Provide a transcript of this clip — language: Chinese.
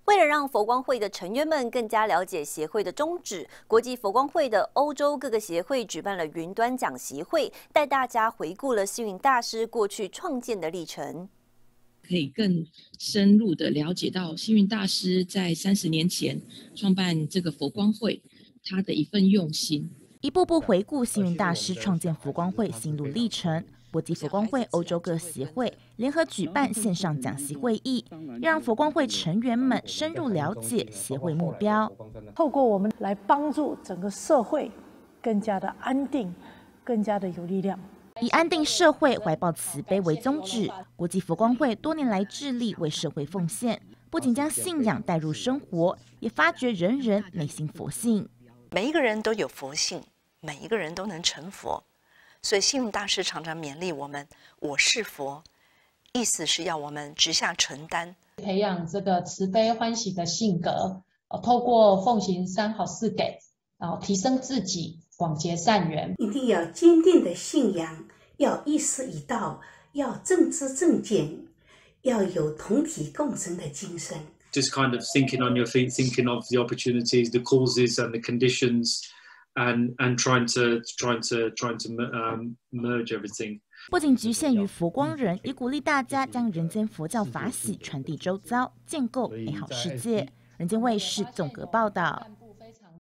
为了让佛光会的成员们更加了解协会的宗旨，国际佛光会的欧洲各个协会举办了云端讲习会，带大家回顾了星云大师过去创建的历程， 可以更深入的了解到星云大师在30年前创办这个佛光会，他的一份用心。 一步步回顾星云大师创建佛光会心路历程。国际佛光会欧洲各协会联合举办线上讲习会议，让佛光会成员们深入了解协会目标。 透过我们来帮助整个社会更加的安定，更加的有力量。 以安定社会、怀抱慈悲为宗旨，国际佛光会多年来致力为社会奉献，不仅将信仰带入生活，也发掘人人内心佛性。 每一个人都有佛性，每一个人都能成佛。所以星云大师常常勉励我们：“我是佛”，意思是要我们直下承担， 培养这个慈悲欢喜的性格。透过奉行3好4给，然后提升自己，广结善缘。 一定要坚定的信仰，要一师一道，要正知正见，要有同体共生的精神。 Just kind of thinking on your feet, thinking of the opportunities, the causes, and the conditions. And trying to merge everything. 不仅局限于佛光人，也鼓励大家将人间佛教法喜传递周遭，建构美好世界。人间卫视综合报道。